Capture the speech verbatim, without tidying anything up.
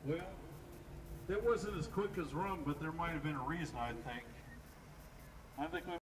Well, it wasn't as quick as rum, but there might have been a reason, I think. I think we